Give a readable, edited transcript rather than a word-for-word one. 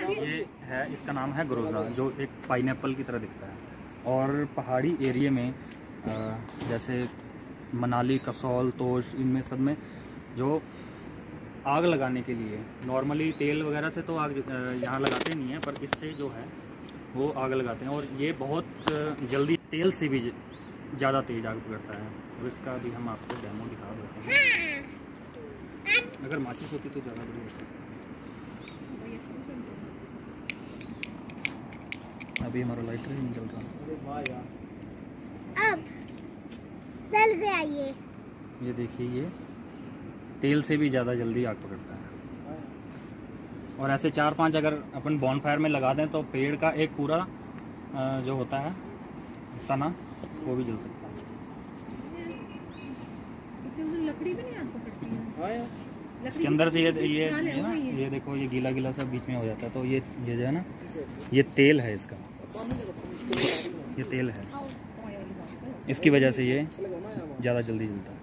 ये है, इसका नाम है ग्रोजा, जो एक पाइनएप्पल की तरह दिखता है। और पहाड़ी एरिया में जैसे मनाली, कसौल, तोश, इनमें सब में जो आग लगाने के लिए नॉर्मली तेल वगैरह से तो आग यहाँ लगाते नहीं हैं, पर इससे जो है वो आग लगाते हैं। और ये बहुत जल्दी तेल से भी ज़्यादा तेज़ आग पकड़ता है। और इसका भी हम आपको डेमो दिखा देते हैं। अगर माचिस होती तो ज़्यादा बढ़िया होता। अभी हमारा लाइटर ही नहीं चल रहा। अब जल गया ये देखिए, ये तेल से भी ज़्यादा जल्दी आग पकड़ता है। और ऐसे 4-5 अगर अपन बॉनफायर में लगा दें तो पेड़ का एक पूरा जो होता है तना, वो भी जल सकता है। लकड़ी भी नहीं आग पकड़ती है। इसके अंदर से ये देखो, ये गीला गीला सब बीच में हो जाता है। तो ये जो है ना, ये तेल है इसका, ये तेल है, इसकी वजह से ये ज़्यादा जल्दी जलता है।